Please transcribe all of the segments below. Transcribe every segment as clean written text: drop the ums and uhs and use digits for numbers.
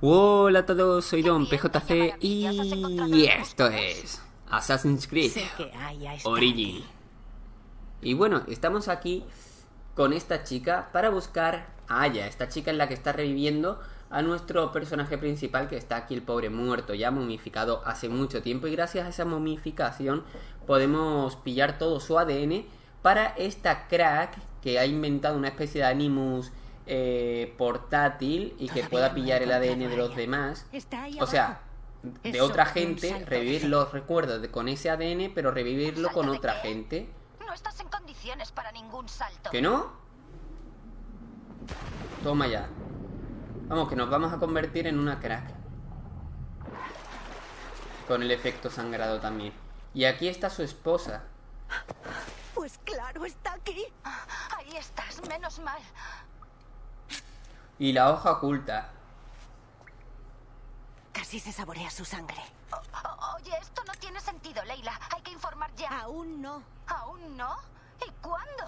Hola a todos, soy Don PJC y esto es Assassin's Creed Origin. Y bueno, estamos aquí con esta chica para buscar a Aya. Esta chica es la que está reviviendo a nuestro personaje principal, que está aquí, el pobre muerto, ya momificado hace mucho tiempo. Y gracias a esa momificación podemos pillar todo su ADN para esta crack que ha inventado una especie de Animus portátil y que pueda pillar el ADN de los demás. O sea, de otra gente, revivir los recuerdos con ese ADN, pero revivirlo con otra gente. No estás en condiciones para ningún salto. ¿Que no? Toma ya. Vamos, que nos vamos a convertir en una crack. Con el efecto sangrado también. Y aquí está su esposa. Pues claro, está aquí. Ahí estás, menos mal. Y la hoja oculta. Casi se saborea su sangre. Oye, esto no tiene sentido, Leila. Hay que informar ya. Aún no. ¿Aún no? ¿Y cuándo?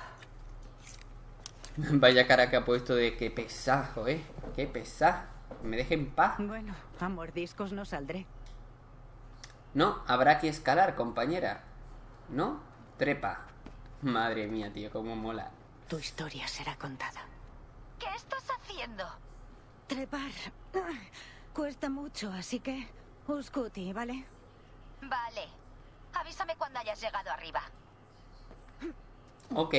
Vaya cara que ha puesto de qué pesajo, qué pesado. Me deje en paz. Bueno, a mordiscos no saldré. No, habrá que escalar, compañera. ¿No? Trepa. Madre mía, tío, cómo mola. Tu historia será contada. ¿Qué estás haciendo? Trepar. Cuesta mucho, así que... Uscuti, ¿vale? Vale. Avísame cuando hayas llegado arriba. Ok.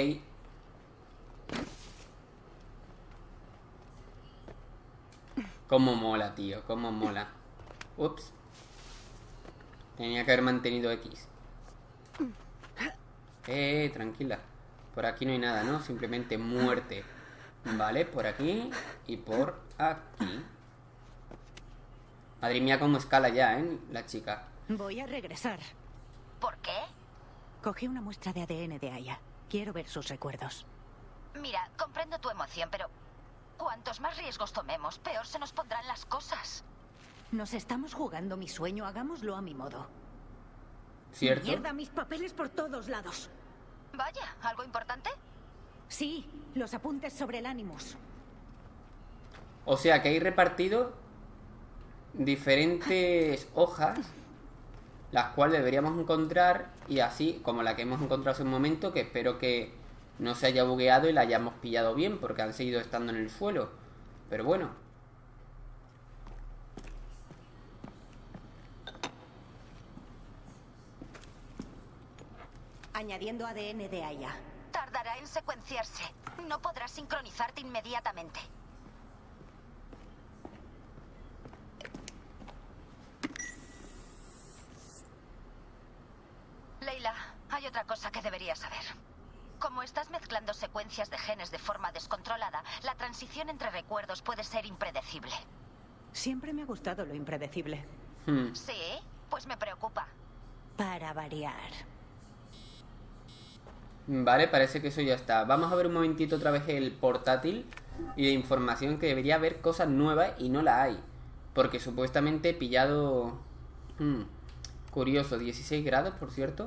Cómo mola, tío, cómo mola. Ups. Tenía que haber mantenido X. Tranquila. Por aquí no hay nada, ¿no? Simplemente muerte. Vale, por aquí y por aquí. Madre mía, cómo escala ya, la chica. Voy a regresar. ¿Por qué? Cogí una muestra de ADN de Aya. Quiero ver sus recuerdos. Mira, comprendo tu emoción, pero... cuantos más riesgos tomemos, peor se nos pondrán las cosas. Nos estamos jugando mi sueño, hagámoslo a mi modo. ¿Cierto? Mierda, mis papeles por todos lados. Vaya, ¿algo importante? Sí, los apuntes sobre el Animus. O sea que hay repartido diferentes hojas, las cuales deberíamos encontrar, y así como la que hemos encontrado hace un momento, que espero que no se haya bugueado y la hayamos pillado bien, porque han seguido estando en el suelo. Pero bueno. Añadiendo ADN de Aya. Tardará en secuenciarse. No podrás sincronizarte inmediatamente. Leila, hay otra cosa que deberías saber. Como estás mezclando secuencias de genes de forma descontrolada, la transición entre recuerdos puede ser impredecible. Siempre me ha gustado lo impredecible. ¿Sí? Pues me preocupa. Para variar. Vale, parece que eso ya está. Vamos a ver un momentito otra vez el portátil y de información, que debería haber cosas nuevas y no la hay. Porque supuestamente he pillado... curioso, 16 grados, por cierto.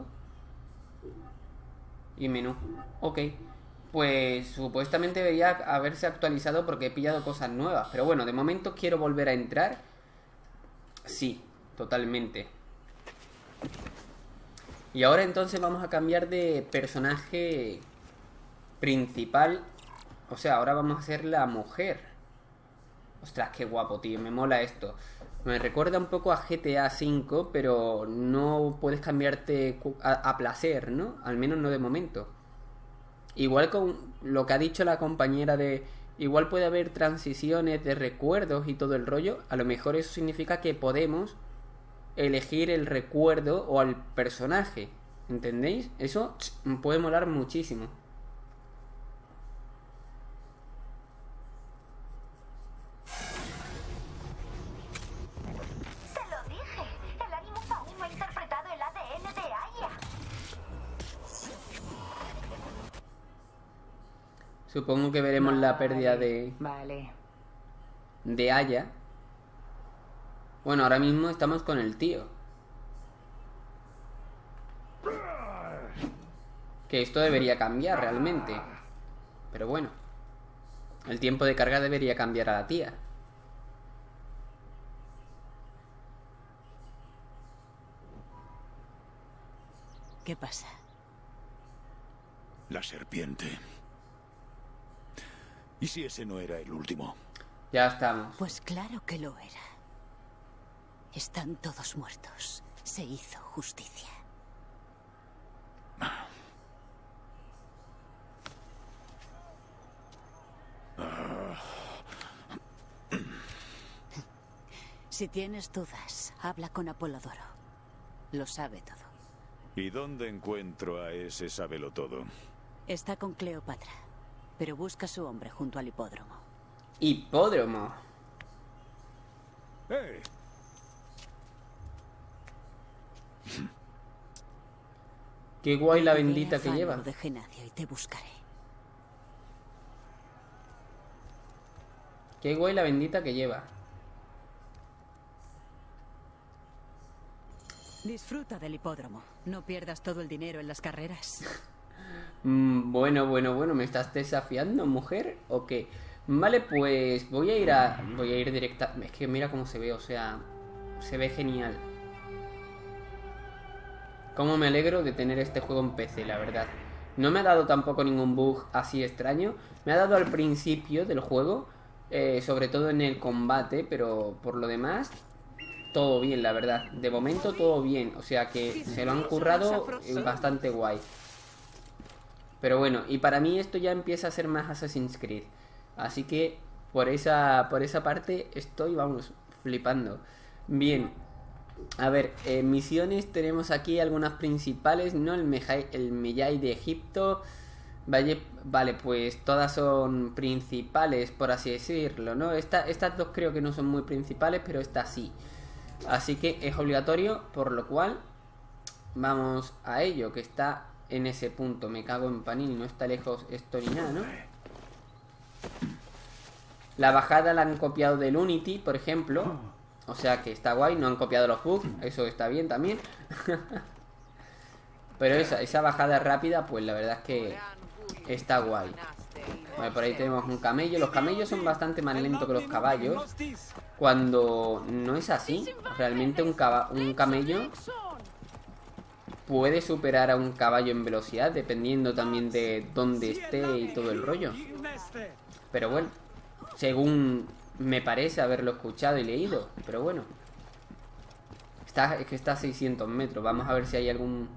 Y menú. Ok. Pues supuestamente debería haberse actualizado porque he pillado cosas nuevas. Pero bueno, de momento quiero volver a entrar. Sí, totalmente. Y ahora entonces vamos a cambiar de personaje principal. O sea, ahora vamos a ser la mujer. Ostras, qué guapo, tío. Me mola esto. Me recuerda un poco a GTA V, pero no puedes cambiarte a placer, ¿no? Al menos no de momento. Igual con lo que ha dicho la compañera de... Igual puede haber transiciones de recuerdos y todo el rollo. A lo mejor eso significa que podemos elegir el recuerdo o al personaje. ¿Entendéis? Eso puede molar muchísimo. Te lo dije. El Animus aún no ha interpretado el ADN de Aya. Supongo que veremos la pérdida Vale. de Aya. Bueno, ahora mismo estamos con el tío. Que esto debería cambiar realmente. Pero bueno. El tiempo de carga debería cambiar a la tía. ¿Qué pasa? La serpiente. ¿Y si ese no era el último? Ya estamos. Pues claro que lo era. Están todos muertos. Se hizo justicia. Si tienes dudas, habla con Apolodoro. Lo sabe todo. ¿Y dónde encuentro a ese sabelotodo? Está con Cleopatra, pero busca a su hombre junto al hipódromo. Hipódromo. ¡Eh! Qué guay la Iré bendita a que Fano lleva. de Genadio y te buscaré. Qué guay la bendita que lleva. Disfruta del hipódromo. No pierdas todo el dinero en las carreras. Bueno, ¿me estás desafiando, mujer? ¿O qué? Vale, pues voy a ir directa. Es que mira cómo se ve, o sea, se ve genial. Cómo me alegro de tener este juego en PC, la verdad. No me ha dado tampoco ningún bug así extraño. Me ha dado al principio del juego, sobre todo en el combate, pero por lo demás, todo bien, la verdad. De momento todo bien, o sea que se lo han currado bastante guay. Pero bueno, y para mí esto ya empieza a ser más Assassin's Creed. Así que por esa parte estoy, vamos, flipando. Bien, a ver, misiones tenemos aquí algunas principales, ¿no? El Mejai de Egipto. Vale, pues todas son principales, por así decirlo, ¿no? Estas dos creo que no son muy principales, pero esta sí. Así que es obligatorio, por lo cual vamos a ello, que está en ese punto. Me cago en Panini, no está lejos esto ni nada, ¿no? La bajada la han copiado del Unity, por ejemplo. O sea que está guay, no han copiado los bugs, eso está bien también. Pero esa bajada rápida, pues la verdad es que está guay. Vale, por ahí tenemos un camello. Los camellos son bastante más lentos que los caballos. Cuando no es así, realmente un camello puede superar a un caballo en velocidad, dependiendo también de dónde esté y todo el rollo. Pero bueno, según me parece haberlo escuchado y leído. Pero bueno, es que está a 600 metros. Vamos a ver si hay algún...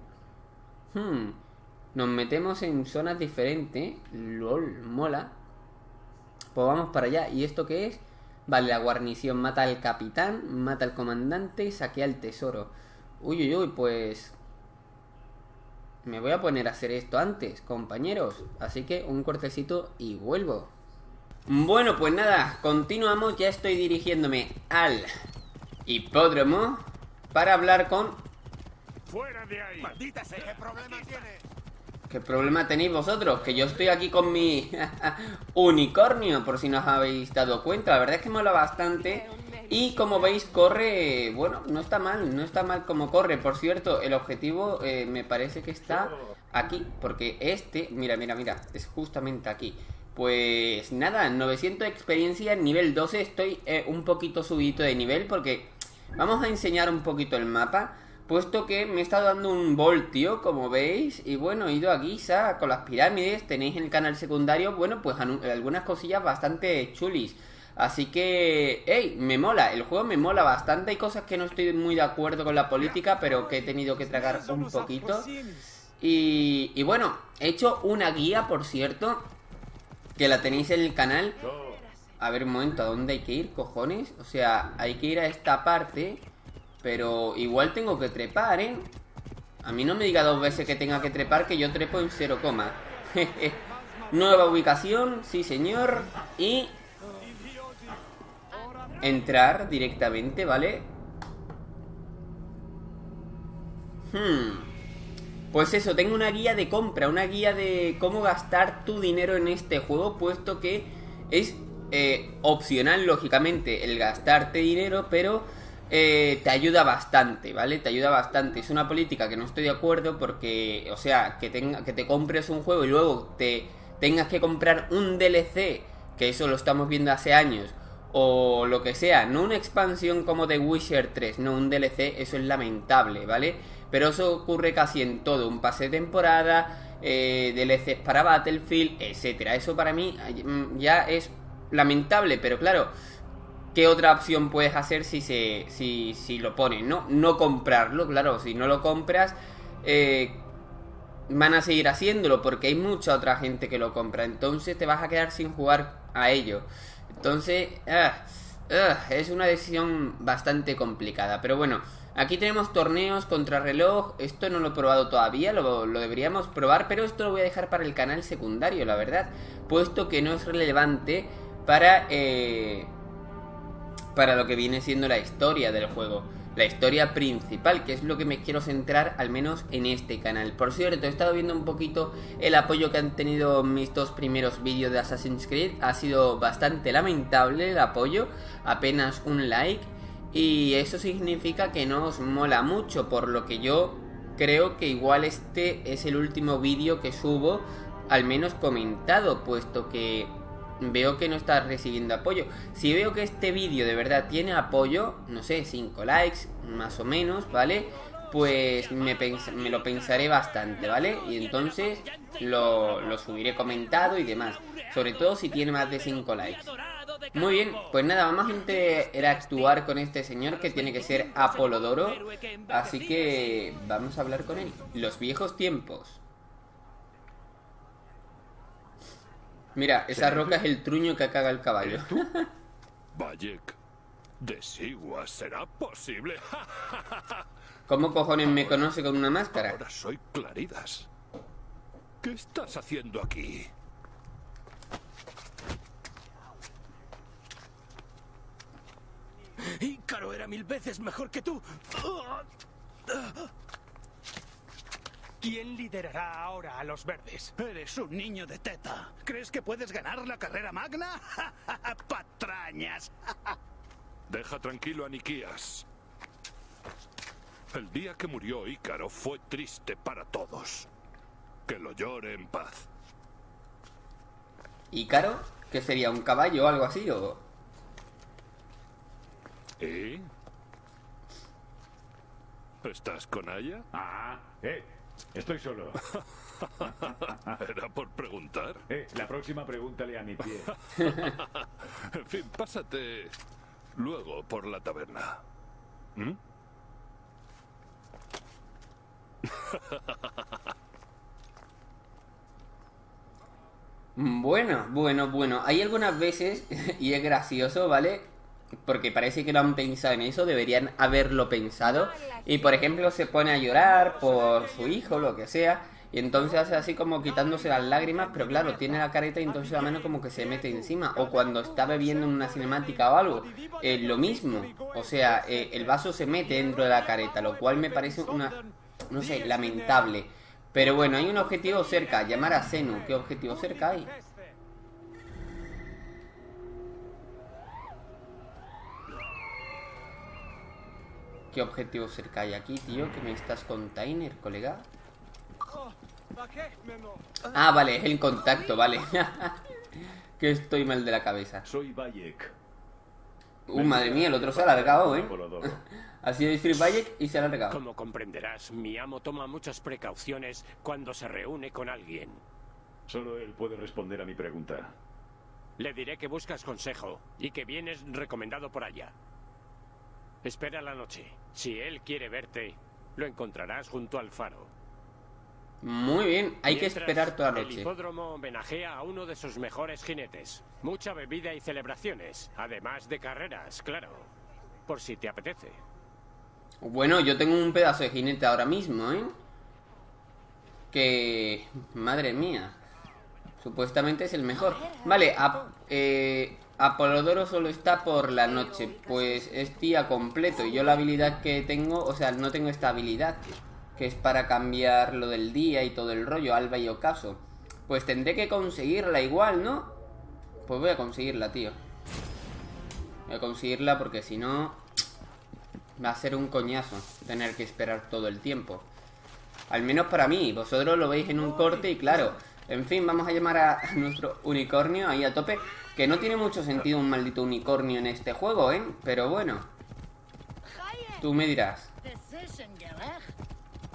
Nos metemos en zonas diferentes. LOL, mola. Pues vamos para allá. ¿Y esto qué es? Vale, la guarnición mata al capitán, mata al comandante, saquea el tesoro. Uy, pues... me voy a poner a hacer esto antes, compañeros. Así que un cortecito y vuelvo. Bueno, pues nada, continuamos. Ya estoy dirigiéndome al hipódromo para hablar con... ¡Fuera de ahí! ¡Maldita sea! ¿Qué problema tiene? ¿Qué problema tenéis vosotros? Que yo estoy aquí con mi unicornio, por si no os habéis dado cuenta. La verdad es que mola bastante. Y como veis, corre... bueno, no está mal como corre. Por cierto, el objetivo me parece que está aquí. Porque este... Mira, es justamente aquí. Pues nada, 900 de experiencia, nivel 12. Estoy un poquito subidito de nivel porque vamos a enseñar un poquito el mapa. Puesto que me he estado dando un voltio, como veis. Y bueno, he ido a Giza con las pirámides. Tenéis en el canal secundario, bueno, pues algunas cosillas bastante chulis. Así que, hey, me mola, el juego me mola bastante. Hay cosas que no estoy muy de acuerdo con la política, pero que he tenido que tragar un poquito. Y bueno, he hecho una guía, por cierto, que la tenéis en el canal. A ver, un momento, ¿a dónde hay que ir, cojones? O sea, hay que ir a esta parte, pero igual tengo que trepar, ¿eh? A mí no me diga 2 veces que tenga que trepar, que yo trepo en 0, Nueva ubicación, sí señor. Y... entrar directamente, ¿vale? Pues eso, tengo una guía de compra, una guía de cómo gastar tu dinero en este juego, puesto que es opcional, lógicamente, el gastarte dinero, pero te ayuda bastante, ¿vale? Te ayuda bastante. Es una política que no estoy de acuerdo porque, o sea, que te compres un juego y luego te tengas que comprar un DLC, que eso lo estamos viendo hace años, o lo que sea, no una expansión como The Witcher 3, no un DLC, eso es lamentable, ¿vale? Pero eso ocurre casi en todo, un pase de temporada, DLCs para Battlefield, etcétera. Eso para mí ya es lamentable, pero claro, ¿qué otra opción puedes hacer si lo pones, no? No comprarlo, claro, si no lo compras, van a seguir haciéndolo porque hay mucha otra gente que lo compra. Entonces te vas a quedar sin jugar a ello. Entonces, es una decisión bastante complicada. Pero bueno, aquí tenemos torneos, contrarreloj. Esto no lo he probado todavía, lo deberíamos probar, pero esto lo voy a dejar para el canal secundario, la verdad, puesto que no es relevante para lo que viene siendo la historia del juego, la historia principal, que es lo que me quiero centrar al menos en este canal. Por cierto, he estado viendo un poquito el apoyo que han tenido mis 2 primeros vídeos de Assassin's Creed. Ha sido bastante lamentable el apoyo, apenas un like, y eso significa que no os mola mucho, por lo que yo creo que igual este es el último vídeo que subo, al menos comentado, puesto que veo que no está recibiendo apoyo. Si veo que este vídeo de verdad tiene apoyo, no sé, 5 likes, más o menos, ¿vale? Pues me lo pensaré bastante, ¿vale? Y entonces lo subiré comentado y demás. Sobre todo si tiene más de 5 likes. Muy bien, pues nada, vamos a interactuar con este señor que tiene que ser Apolodoro. Así que vamos a hablar con él. Los viejos tiempos. Mira, esa roca es el truño que caga el caballo. Bayek, de Sigua, ¿será posible? ¿Cómo cojones me conoce con una máscara? Ahora soy Claridas. ¿Qué estás haciendo aquí? Ícaro era 1000 veces mejor que tú. ¿Quién liderará ahora a los verdes? Eres un niño de teta. ¿Crees que puedes ganar la carrera magna? ¡Patrañas! Deja tranquilo a Nikias. El día que murió Ícaro fue triste para todos. Que lo llore en paz. ¿Ícaro? ¿Qué sería? ¿Un caballo o algo así? ¿O? ¿Y? ¿Estás con ella? Estoy solo. Era por preguntar. La próxima pregúntale a mi pie. En fin, pásate luego por la taberna. ¿Mm? Bueno. Hay algunas veces, y es gracioso, ¿vale? Porque parece que lo han pensado en eso, deberían haberlo pensado. Y por ejemplo se pone a llorar por su hijo, lo que sea, y entonces hace así como quitándose las lágrimas, pero claro, tiene la careta y entonces la mano como que se mete encima. O cuando está bebiendo en una cinemática o algo, lo mismo. O sea, el vaso se mete dentro de la careta, lo cual me parece no sé, lamentable. Pero bueno, hay un objetivo cerca, llamar a Zenu. ¿Qué objetivo cerca hay? ¿Qué objetivo cerca hay aquí, tío? ¿Qué me estás container, colega? Ah, vale, es el contacto, vale. Que estoy mal de la cabeza. Soy Bayek. Madre mía, el otro se ha alargado, ¿eh? Ha sido decir Bayek y se ha alargado. Como comprenderás, mi amo toma muchas precauciones cuando se reúne con alguien. Solo él puede responder a mi pregunta. Le diré que buscas consejo y que vienes recomendado por allá. Espera la noche. Si él quiere verte, lo encontrarás junto al faro. Muy bien, hay que Mientras, esperar toda la el noche. hipódromo homenajea a uno de sus mejores jinetes. Mucha bebida y celebraciones, además de carreras, claro. Por si te apetece. Bueno, yo tengo un pedazo de jinete ahora mismo, ¿eh? Que... madre mía. Supuestamente es el mejor. Vale, Apolodoro solo está por la noche. Pues es día completo. Y yo la habilidad que tengo... o sea, no tengo esta habilidad, que es para cambiar lo del día y todo el rollo, alba y ocaso. Pues tendré que conseguirla igual, ¿no? Pues voy a conseguirla, tío. Voy a conseguirla porque si no... va a ser un coñazo tener que esperar todo el tiempo. Al menos para mí. Vosotros lo veis en un corte y claro. En fin, vamos a llamar a nuestro unicornio ahí a tope. Que no tiene mucho sentido un maldito unicornio en este juego, ¿eh? Pero bueno. Tú me dirás.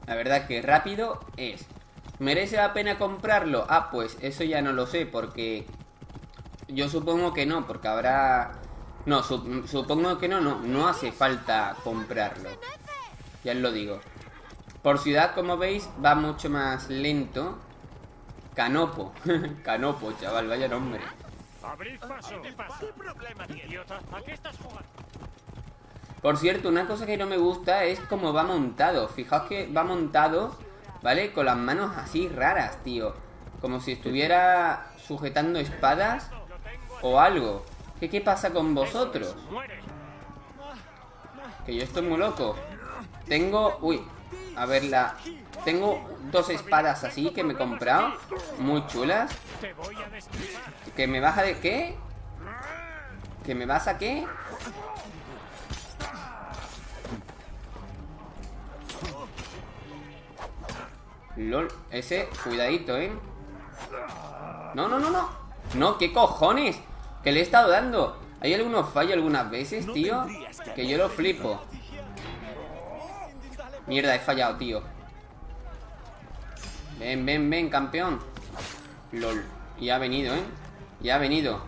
La verdad que rápido es. ¿Merece la pena comprarlo? Ah, pues eso ya no lo sé, porque yo supongo que no, porque habrá... No, supongo que no hace falta comprarlo. Ya os lo digo. Por ciudad, como veis, va mucho más lento. Canopo. Canopo, chaval, vaya nombre. ¡Abrid paso! ¿Qué pasa? ¿Qué problema tiene, idiota? ¿A qué estás jugando? Por cierto, una cosa que no me gusta es cómo va montado. Fijaos que va montado, ¿vale? Con las manos así raras, tío. Como si estuviera sujetando espadas o algo. ¿Qué pasa con vosotros? Que yo estoy muy loco. Tengo... Uy, a verla. Tengo 2 espadas así que me he comprado. Muy chulas. ¿Que me vas a de qué? ¿Que me vas a qué? LOL, ese, cuidadito, No, no, no, no. No, ¿qué cojones? Que le he estado dando. Hay algunos fallos algunas veces, tío, que yo lo flipo. Mierda, he fallado, tío. Ven, ven, ven, campeón. LOL, ya ha venido, ya ha venido.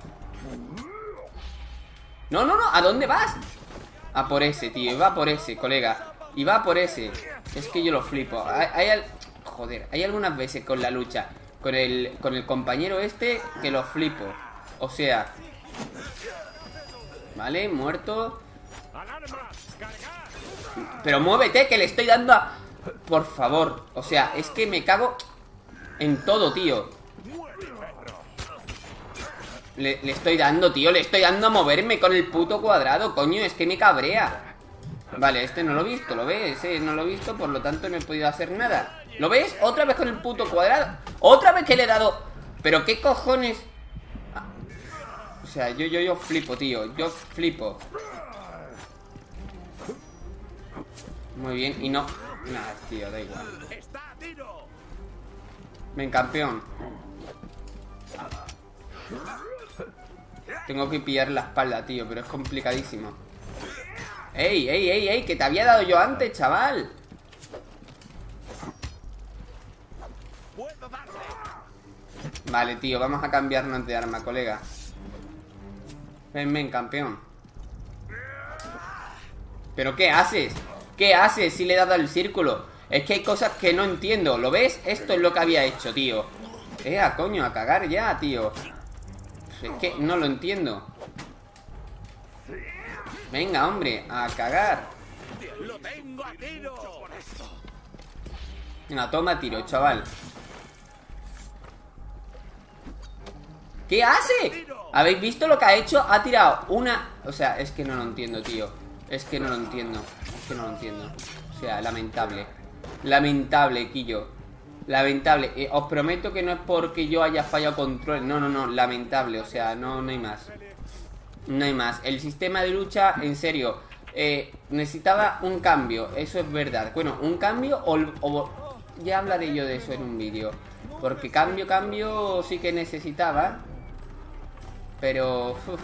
No, no, no, ¿a dónde vas? A por ese, tío, va por ese, colega. Y va por ese. Es que yo lo flipo. Joder, hay algunas veces con la lucha con el compañero este que lo flipo. O sea... Vale, muerto. Pero muévete, que le estoy dando a... Por favor, o sea, es que me cago en todo, tío. Le estoy dando, tío, le estoy dando a moverme con el puto cuadrado, coño, es que me cabrea. Vale, este no lo he visto, ¿lo ves? No lo he visto, por lo tanto no he podido hacer nada. ¿Lo ves? Otra vez con el puto cuadrado. Otra vez que le he dado... ¿Pero qué cojones? O sea, yo flipo, tío. Yo flipo. Muy bien, y no... Nada, tío, da igual. Ven, campeón. Tengo que pillar la espalda, tío, pero es complicadísimo. ¡Ey, ey, ey, ey! Que te había dado yo antes, chaval. Vale, tío, vamos a cambiarnos de arma, colega. Ven, ven, campeón. ¿Pero qué haces? ¿Qué haces si le he dado al círculo? Es que hay cosas que no entiendo. ¿Lo ves? Esto es lo que había hecho, tío. Coño, a cagar ya, tío. Es que no lo entiendo. Venga, hombre, a cagar. Venga, toma tiro, chaval. ¿Qué hace? ¿Habéis visto lo que ha hecho? Ha tirado una... O sea, es que no lo entiendo, tío. Es que no lo entiendo. Es que no lo entiendo. O sea, lamentable. Lamentable, Quillo. Lamentable. Os prometo que no es porque yo haya fallado control. No, no, no. Lamentable. O sea, no hay más. No hay más. El sistema de lucha, en serio, necesitaba un cambio. Eso es verdad. Bueno, un cambio o ya hablaré yo de eso en un vídeo. Porque cambio sí que necesitaba. Pero... uf.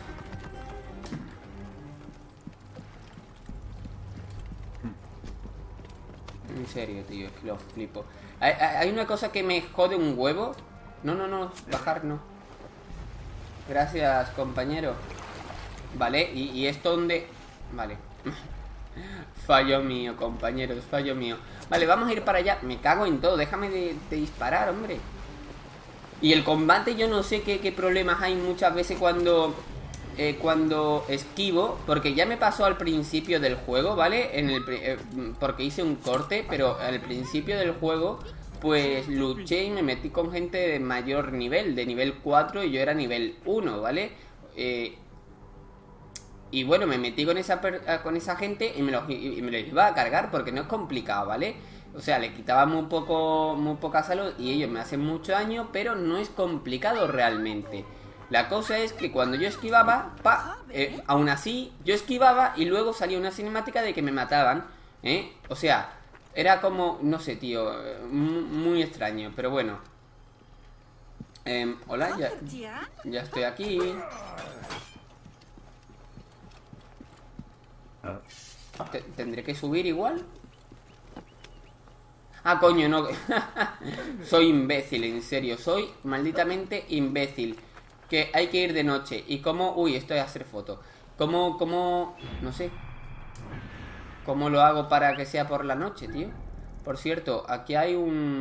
En serio, tío, es que lo flipo. Hay una cosa que me jode un huevo. No, no, no, bajar no. Gracias, compañero. Vale, y esto donde... Vale. Fallo mío, compañeros, fallo mío. Vale, vamos a ir para allá. Me cago en todo, déjame de disparar, hombre. Y el combate yo no sé qué problemas hay muchas veces cuando esquivo. Porque ya me pasó al principio del juego, ¿vale? Porque hice un corte, pero al principio del juego pues luché y me metí con gente de mayor nivel, de nivel 4 y yo era nivel 1, ¿vale? Y bueno, me metí con esa gente y me los iba a cargar porque no es complicado, ¿vale? O sea, le quitaba muy poca salud y ellos me hacen mucho daño, pero no es complicado realmente. La cosa es que cuando yo esquivaba, aún así, yo esquivaba y luego salía una cinemática de que me mataban, O sea, era como, no sé, tío, muy extraño, pero bueno. Hola, ya estoy aquí. ¿Tendré que subir igual? Ah, coño, no. Soy imbécil, en serio. Soy malditamente imbécil. Que hay que ir de noche. Y cómo... Uy, esto es hacer foto. ¿Cómo... No sé. ¿Cómo lo hago para que sea por la noche, tío? Por cierto, aquí hay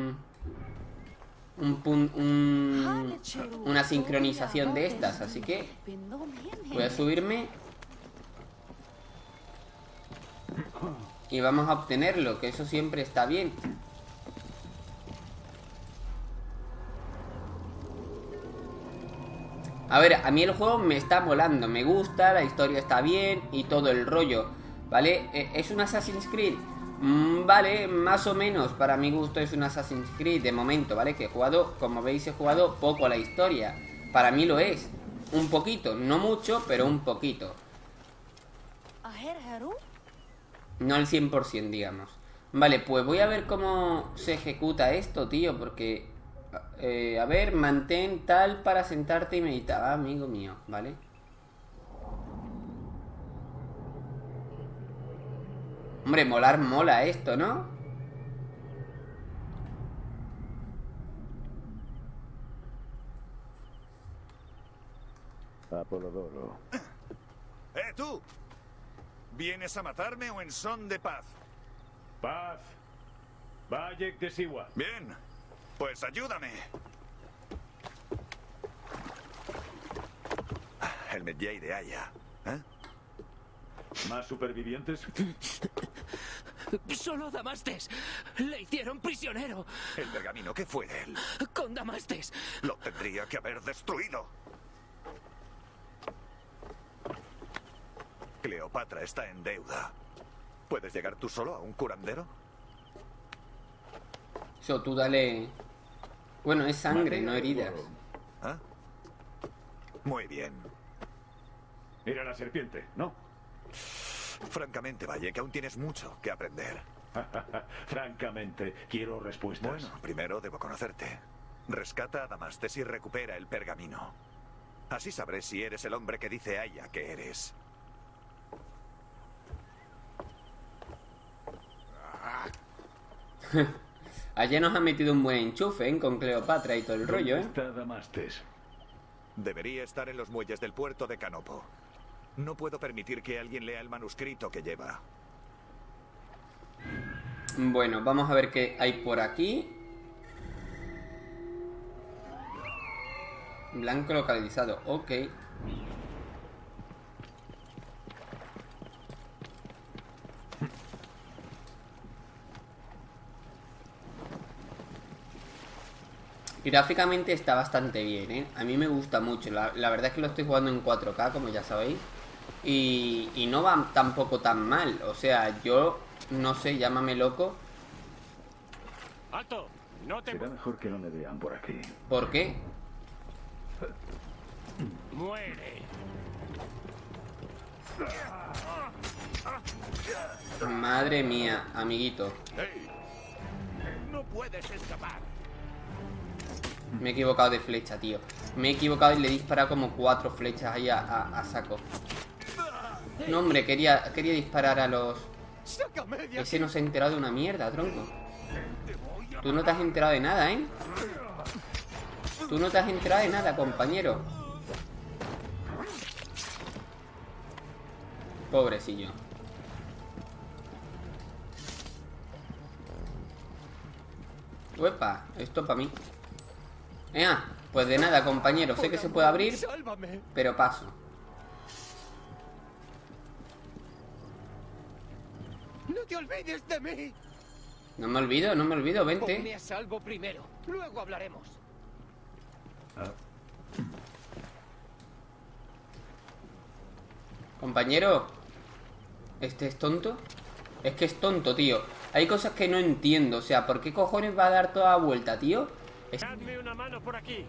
una sincronización de estas. Así que voy a subirme. Y vamos a obtenerlo, que eso siempre está bien. A ver, a mí el juego me está molando, me gusta, la historia está bien y todo el rollo, ¿vale? ¿Es un Assassin's Creed? Vale, más o menos, para mi gusto es un Assassin's Creed de momento, ¿vale? Que he jugado, como veis, he jugado poco a la historia. Para mí lo es, un poquito, no mucho, pero un poquito. No al 100%, digamos. Vale, pues voy a ver cómo se ejecuta esto, tío, porque... a ver, mantén tal para sentarte y meditar. Ah, amigo mío, ¿vale? Hombre, mola esto, ¿no? Apolodoro. ¡Tú! ¿Vienes a matarme o en son de paz? Paz. Bayek de Siwa. Bien, pues ayúdame. El Medjay de Aya, ¿eh? ¿Más supervivientes? Solo Damastes. Le hicieron prisionero. El pergamino, ¿qué fue de él? Con Damastes. Lo tendría que haber destruido. Cleopatra está en deuda. ¿Puedes llegar tú solo a un curandero? Eso, tú dale... Bueno, es sangre, no heridas. ¿Ah? Muy bien. Era la serpiente, ¿no? Francamente, Valle, que aún tienes mucho que aprender. Francamente, quiero respuestas. Bueno, primero debo conocerte. Rescata a Damastes y recupera el pergamino. Así sabré si eres el hombre que dice Aya que eres. Allá nos ha metido un buen enchufe, ¿eh? Con Cleopatra y todo el rollo, ¿eh? ¿Dónde está Damastes? Debería estar en los muelles del puerto de Canopo. No puedo permitir que alguien lea el manuscrito que lleva. Bueno, vamos a ver qué hay por aquí. Blanco localizado, ok. Gráficamente está bastante bien, ¿eh? A mí me gusta mucho. La verdad es que lo estoy jugando en 4K, como ya sabéis. Y no va tampoco tan mal. O sea, yo no sé, llámame loco. ¡Alto! No te... Será mejor que no me vean por aquí. ¿Por qué? ¡Muere! Madre mía, amiguito. ¡Hey! ¡No puedes escapar! Me he equivocado de flecha, tío. Me he equivocado y le he disparado como 4 flechas ahí a saco. No, hombre, quería disparar a los... Ese no se ha enterado de una mierda, tronco. Tú no te has enterado de nada, ¿eh? Tú no te has enterado de nada, compañero. Pobrecillo. Uepa, esto para mí. Pues de nada, compañero. Sé que se puede abrir, pero paso. ¡No te olvides de mí! No me olvido, vente. Ponme a salvo primero. Luego hablaremos. Compañero. ¿Este es tonto? Es que es tonto, tío. Hay cosas que no entiendo. O sea, ¿por qué cojones va a dar toda la vuelta, tío? ¡Dadme una mano por aquí!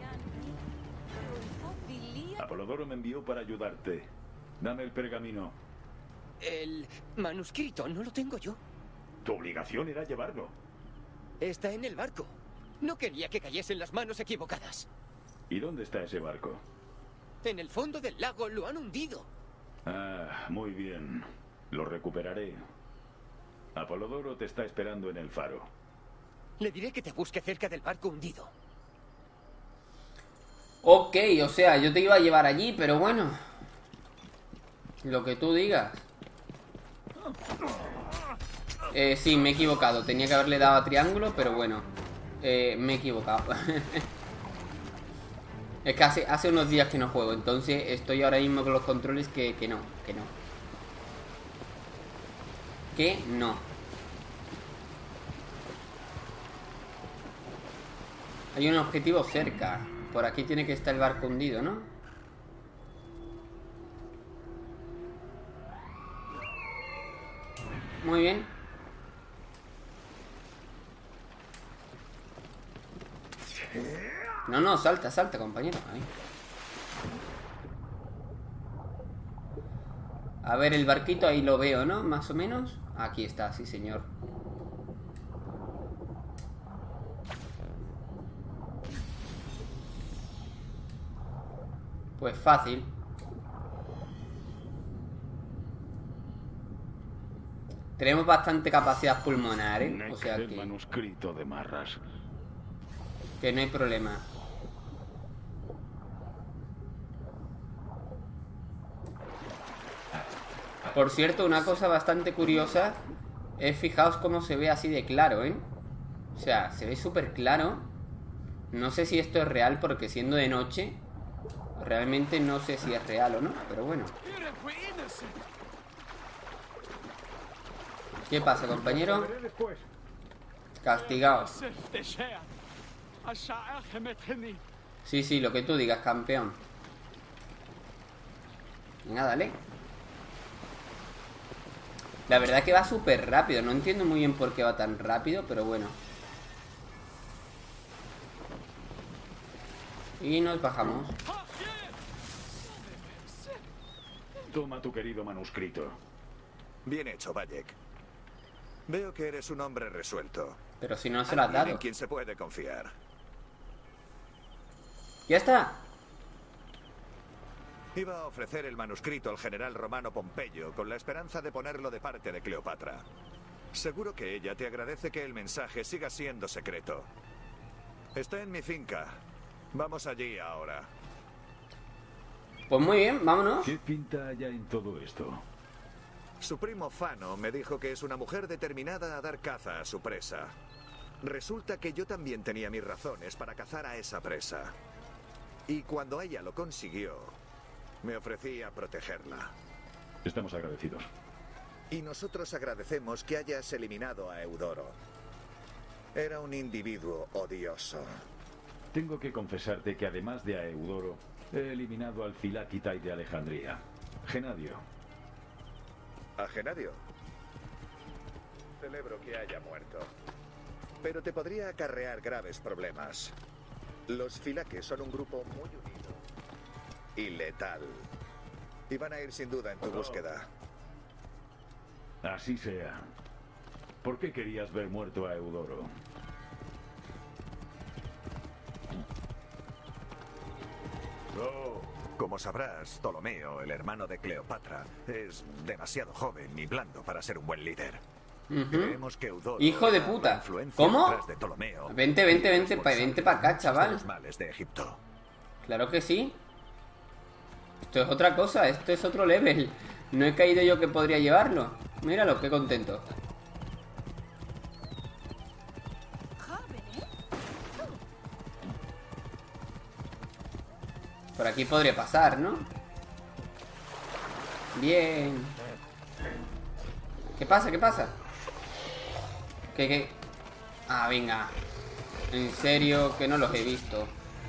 Apolodoro me envió para ayudarte. Dame el pergamino. El manuscrito no lo tengo yo. Tu obligación era llevarlo. Está en el barco. No quería que cayese en las manos equivocadas. ¿Y dónde está ese barco? En el fondo del lago lo han hundido. Ah, muy bien. Lo recuperaré. Apolodoro te está esperando en el faro. Le diré que te busque cerca del barco hundido. Ok, o sea, yo te iba a llevar allí, pero bueno. Lo que tú digas. Sí, me he equivocado. Tenía que haberle dado a triángulo, pero bueno. Me he equivocado. Es que hace unos días que no juego. Entonces estoy ahora mismo con los controles que no. Que no. Hay un objetivo cerca. Por aquí tiene que estar el barco hundido, ¿no? Muy bien. No, salta, compañero. Ahí. A ver, el barquito ahí lo veo, ¿no? Más o menos. Aquí está, sí, señor. Pues fácil. Tenemos bastante capacidad pulmonar, ¿eh? O sea El que... manuscrito de Marras. Que no hay problema. Por cierto, una cosa bastante curiosa es, fijaos cómo se ve así de claro, ¿eh? O sea, se ve súper claro. No sé si esto es real porque siendo de noche, realmente no sé si es real o no, pero bueno. ¿Qué pasa, compañero? Castigado. Sí, lo que tú digas, campeón. Venga, dale. La verdad que va súper rápido. No entiendo muy bien por qué va tan rápido, pero bueno. Y nos bajamos. Toma tu querido manuscrito. Bien hecho, Bayek. Veo que eres un hombre resuelto. Pero si no se lo has Alguien dado. en quien se puede confiar. Ya está. Iba a ofrecer el manuscrito al general romano Pompeyo con la esperanza de ponerlo de parte de Cleopatra. Seguro que ella te agradece que el mensaje siga siendo secreto. Está en mi finca. Vamos allí ahora. Pues muy bien, vámonos. ¿Qué pinta hay en todo esto? Su primo Fano me dijo que es una mujer determinada a dar caza a su presa. Resulta que yo también tenía mis razones para cazar a esa presa. Y cuando ella lo consiguió, me ofrecí a protegerla. Estamos agradecidos. Y nosotros agradecemos que hayas eliminado a Eudoro. Era un individuo odioso. Tengo que confesarte que además de a Eudoro, he eliminado al Filakitai de Alejandría, Genadio. ¿A Genadio? Celebro que haya muerto. Pero te podría acarrear graves problemas. Los Filaques son un grupo muy unido y letal. Y van a ir sin duda en tu búsqueda. Así sea. ¿Por qué querías ver muerto a Eudoro? Como sabrás, Ptolomeo, el hermano de Cleopatra, es demasiado joven y blando para ser un buen líder. Creemos que Eudoro Hijo de era la puta. influencia ¿Cómo? detrás de Ptolomeo. Vente para acá, chaval. Los males de Egipto. Claro que sí. Esto es otra cosa, esto es otro level. No he caído yo que podría llevarlo. Míralo, qué contento. Por aquí podría pasar, ¿no? Bien. ¿Qué pasa? ¿Qué pasa? ¿Qué? Ah, venga. En serio, que no los he visto.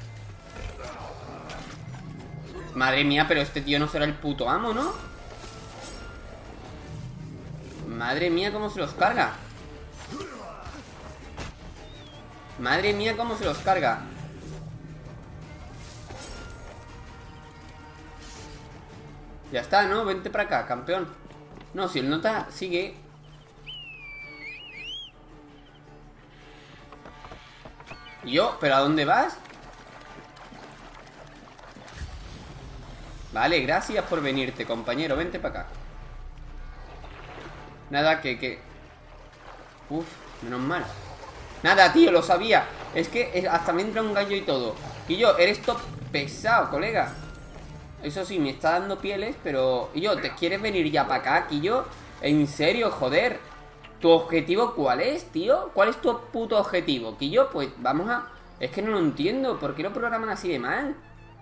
Madre mía, pero este tío no será el puto amo, ¿no? Madre mía, cómo se los carga. Madre mía, cómo se los carga. Ya está, ¿no? Vente para acá, campeón. No, si el nota sigue. ¿Y yo? ¿Pero a dónde vas? Vale, gracias por venirte, compañero. Vente para acá. Nada, que... Uf, menos mal. Nada, tío, lo sabía. Es que hasta me entra un gallo y todo. Quillo, eres top pesado, colega. Eso sí, me está dando pieles, pero... Quillo, ¿te quieres venir ya para acá, Quillo? En serio, joder. ¿Tu objetivo cuál es, tío? ¿Cuál es tu puto objetivo? Quillo, pues vamos a... Es que no lo entiendo. ¿Por qué lo programan así de mal?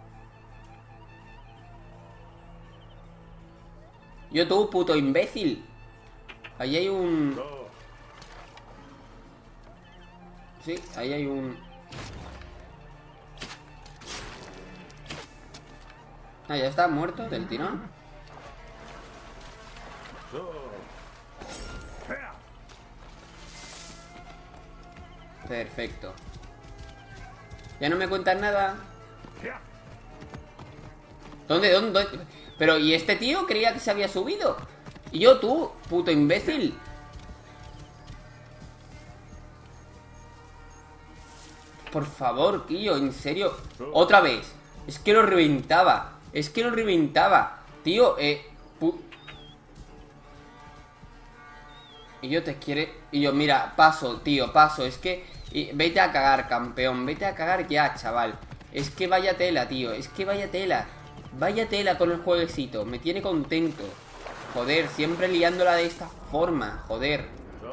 Yo, tú, puto imbécil. Ahí hay un... Sí, ahí hay un... Ah, ya está muerto del tirón. Perfecto. Ya no me cuentas nada. ¿Dónde? Pero, ¿y este tío creía que se había subido? Y yo, tú, puto imbécil. Por favor, tío, en serio. Otra vez. Es que lo reventaba. Es que lo reventaba. Tío, y yo te quiere... Y yo, mira, paso, tío, paso. Es que... vete a cagar, campeón. Vete a cagar ya, chaval. Es que vaya tela, tío. Es que vaya tela. Vaya tela con el jueguecito. Me tiene contento. Joder, siempre liándola de esta forma. Joder.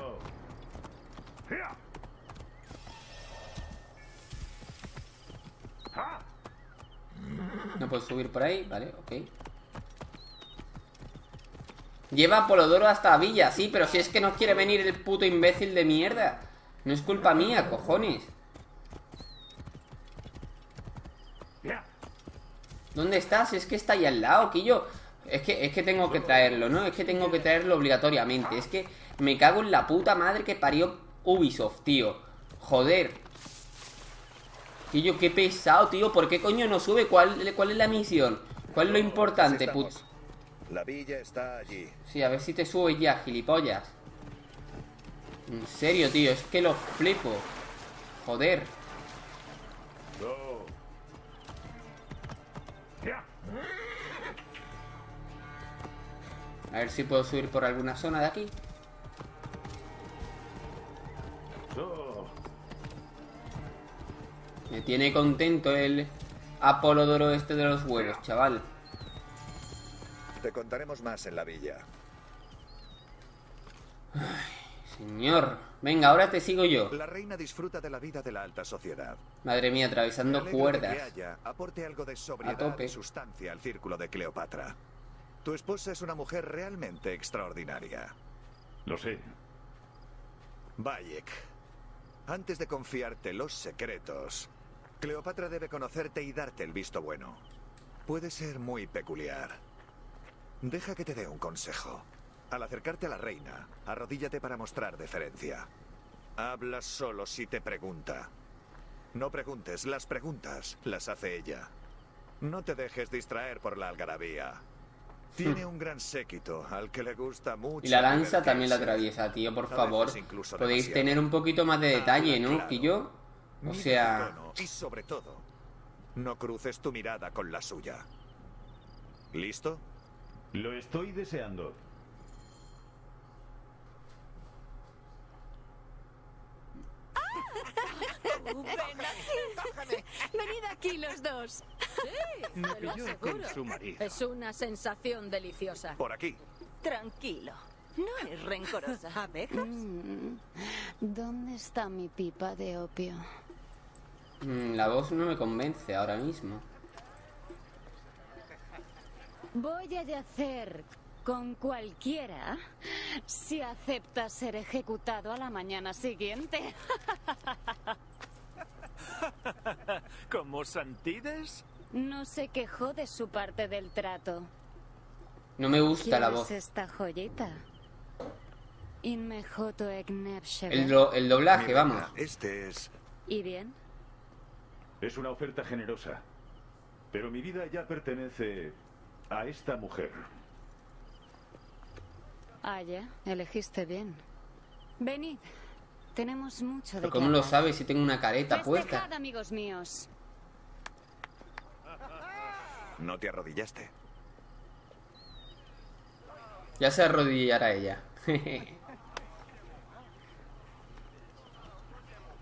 No puedo subir por ahí, vale, ok. Lleva a Polodoro hasta Villa, sí, pero si es que no quiere venir el puto imbécil de mierda. No es culpa mía, cojones. ¿Dónde estás? Es que está ahí al lado, Quillo. Es que tengo que traerlo, ¿no? Es que tengo que traerlo obligatoriamente. Es que me cago en la puta madre que parió Ubisoft, tío. Joder. Quillo, qué pesado, tío. ¿Por qué coño no sube? ¿Cuál es la misión? ¿Cuál es lo importante, puto? La villa está allí. Sí, a ver si te subes ya, gilipollas. En serio, tío, es que lo flipo. Joder. A ver si puedo subir por alguna zona de aquí. Me tiene contento el Apolodoro este de los huevos, chaval. Te contaremos más en la villa. Ay, señor. Venga, ahora te sigo yo. La reina disfruta de la vida de la alta sociedad. Madre mía, atravesando Me alegro cuerdas. de que haya aporte algo de A sobriedad tope. y sustancia al círculo de Cleopatra. Tu esposa es una mujer realmente extraordinaria. Lo sé. Bayek, antes de confiarte los secretos, Cleopatra debe conocerte y darte el visto bueno. Puede ser muy peculiar. Deja que te dé un consejo. Al acercarte a la reina, arrodíllate para mostrar deferencia. Habla solo si te pregunta. No preguntes, las preguntas las hace ella. No te dejes distraer por la algarabía. Tiene un gran séquito al que le gusta mucho. Y la lanza también la divertirse. atraviesa, tío, por A favor. veces incluso Podéis demasiado. tener un poquito más de detalle, Habla ¿no? claro. Que yo. O Mide sea. tu tono y sobre todo, no cruces tu mirada con la suya. ¿Listo? Lo estoy deseando. Venid aquí los dos. Me Te lo pilló aseguro. con su marido. Es una sensación deliciosa. Por aquí. Tranquilo. No es rencorosa. ¿Abejas? ¿Dónde está mi pipa de opio? La voz no me convence ahora mismo. Voy a yacer con cualquiera si acepta ser ejecutado a la mañana siguiente. ¿Como Santides? No se quejó de su parte del trato. No me gusta la ¿Quieres voz. esta joyita? Inmejoto Egnebshebe. El doblaje, Mi vamos. reina, este es... ¿Y bien? Es una oferta generosa. Pero mi vida ya pertenece a esta mujer. Ah, ya. Elegiste bien. Venid. Tenemos mucho de Pero qué ¿cómo lo hablar. sabes si tengo una careta puesta? Festejad, amigos míos. No te arrodillaste. Ya se arrodillará ella.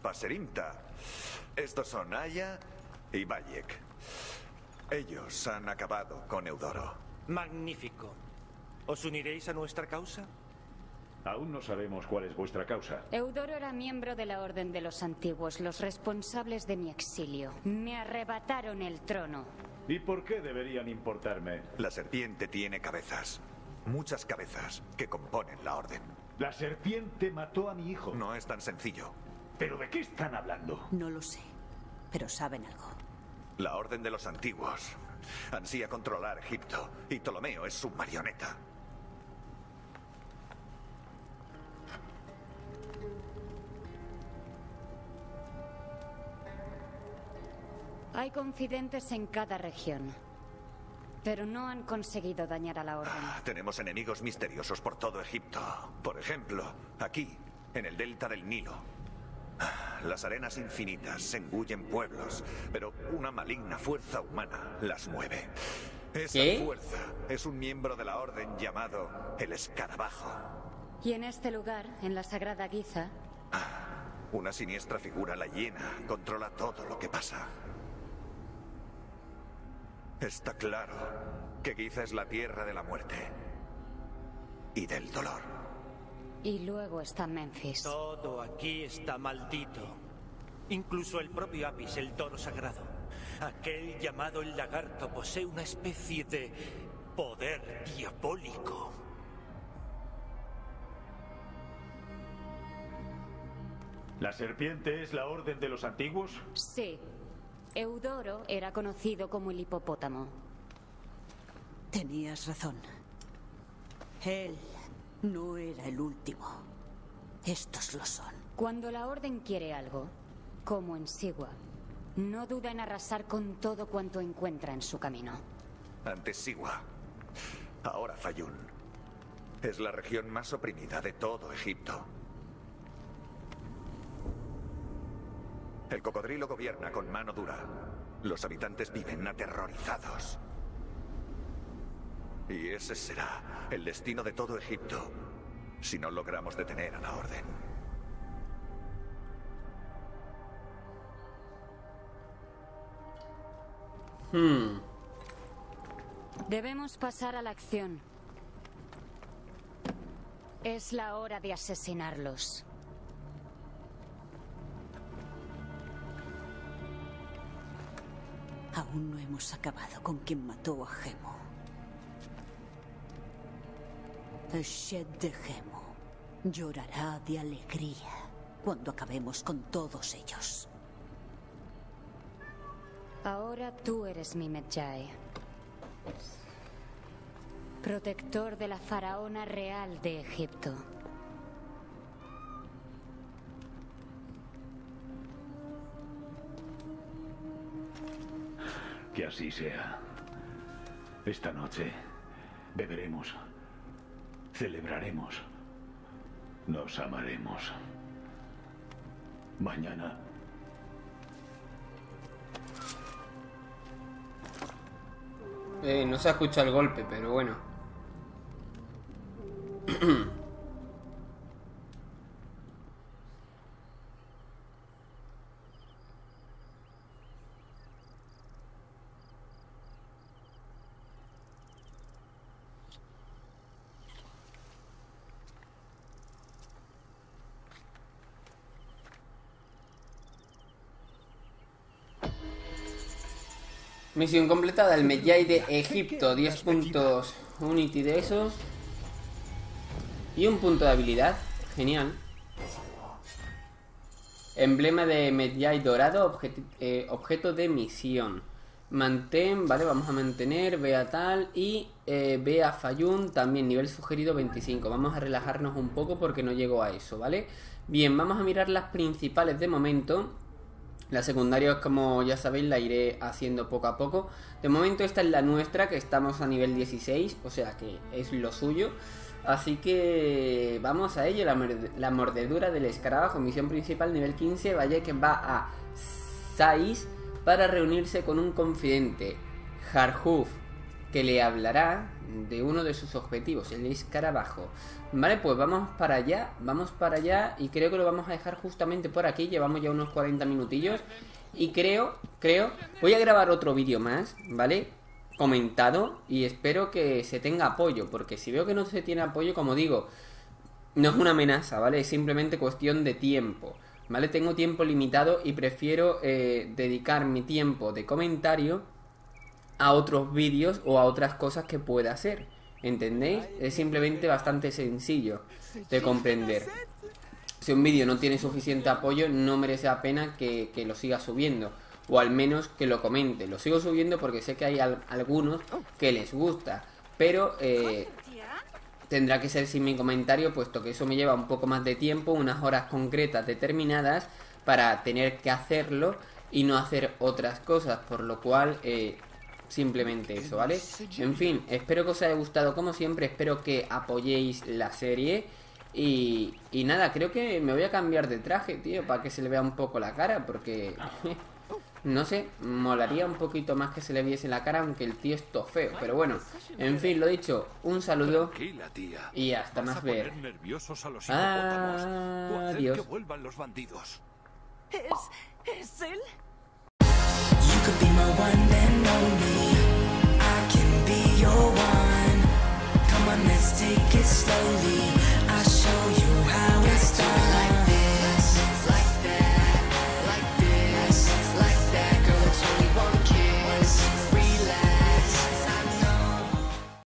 Paserimta. Estos son Aya y Bayek. Ellos han acabado con Eudoro. Magnífico. ¿Os uniréis a nuestra causa? Aún no sabemos cuál es vuestra causa. Eudoro era miembro de la Orden de los Antiguos, los responsables de mi exilio. Me arrebataron el trono. ¿Y por qué deberían importarme? La serpiente tiene cabezas. Muchas cabezas que componen la Orden. La serpiente mató a mi hijo. No es tan sencillo. ¿Pero de qué están hablando? No lo sé, pero saben algo. La Orden de los Antiguos ansía controlar Egipto y Ptolomeo es su marioneta. Hay confidentes en cada región, pero no han conseguido dañar a la Orden. Tenemos enemigos misteriosos por todo Egipto. Por ejemplo, aquí, en el delta del Nilo. Las arenas infinitas se engullen pueblos, pero una maligna fuerza humana las mueve. Esa fuerza es un miembro de la Orden llamado el Escarabajo. Y en este lugar, en la Sagrada Giza, una siniestra figura, la hiena, controla todo lo que pasa. Está claro que Giza es la tierra de la muerte y del dolor. y luego está Memphis. Todo aquí está maldito. Incluso el propio Apis, el toro sagrado. Aquel llamado el lagarto posee una especie de poder diabólico. ¿La serpiente es la orden de los antiguos? Sí. Eudoro era conocido como el hipopótamo. Tenías razón. Él no era el último. Estos lo son. Cuando la Orden quiere algo, como en Sigua, no duda en arrasar con todo cuanto encuentra en su camino. Antes Sigua, ahora Fayún. Es la región más oprimida de todo Egipto. El cocodrilo gobierna con mano dura. Los habitantes viven aterrorizados. Y ese será el destino de todo Egipto si no logramos detener a la Orden. Debemos pasar a la acción. Es la hora de asesinarlos. Aún no hemos acabado con quien mató a Gemo. El Shed de Gemo llorará de alegría cuando acabemos con todos ellos. Ahora tú eres mi Medjay. Protector de la faraona real de Egipto. Que así sea. Esta noche beberemos, celebraremos, nos amaremos. Mañana no se escucha el golpe, pero bueno. Misión completada, el Medjay de Egipto, 10 puntos Unity de esos. Y un punto de habilidad, genial. Emblema de Medjay dorado, objeto de misión. Mantén, vale, vamos a mantener, ve a tal y ve a Fayún, también nivel sugerido 25. Vamos a relajarnos un poco porque no llego a eso, ¿vale? Bien, vamos a mirar las principales de momento. Las secundarias, como ya sabéis, la iré haciendo poco a poco. De momento esta es la nuestra, que estamos a nivel 16, o sea que es lo suyo. Así que vamos a ello, la mordedura del escarabajo. Misión principal, nivel 15, Bayek va a Sais para reunirse con un confidente, Harhuf, que le hablará de uno de sus objetivos, el escarabajo. Vale, pues vamos para allá y creo que lo vamos a dejar justamente por aquí. Llevamos ya unos 40 minutillos y creo, voy a grabar otro vídeo más, ¿vale? Comentado, y espero que se tenga apoyo, porque si veo que no se tiene apoyo, como digo, no es una amenaza, ¿vale? Es simplemente cuestión de tiempo, ¿vale? Tengo tiempo limitado y prefiero dedicar mi tiempo de comentario a otros vídeos o a otras cosas que pueda hacer, ¿entendéis? Es simplemente bastante sencillo de comprender. Si un vídeo no tiene suficiente apoyo, no merece la pena que lo siga subiendo, o al menos que lo comente. Lo sigo subiendo porque sé que hay algunos que les gusta, pero tendrá que ser sin mi comentario, puesto que eso me lleva un poco más de tiempo, unas horas concretas determinadas para tener que hacerlo y no hacer otras cosas, por lo cual simplemente eso, ¿vale? En fin, espero que os haya gustado como siempre, espero que apoyéis la serie y nada, creo que me voy a cambiar de traje, tío, para que se le vea un poco la cara, porque no sé, molaría un poquito más que se le viese la cara, aunque el tío es todo feo, pero bueno, en fin, lo dicho, un saludo y hasta más ver. Adiós. Que vuelvan los bandidos. ¿Es él? You could be my one and only. I can be your one. Come on, let's take it slowly.